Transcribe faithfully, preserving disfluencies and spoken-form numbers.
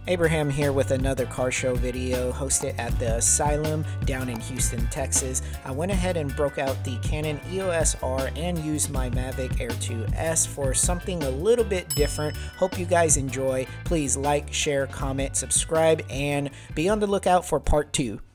Abraham here with another car show video hosted at the Asylum down in Houston, Texas. I went ahead and broke out the Canon E O S R and used my Mavic Air two S for something a little bit different. Hope you guys enjoy. Please like, share, comment, subscribe, and be on the lookout for part two.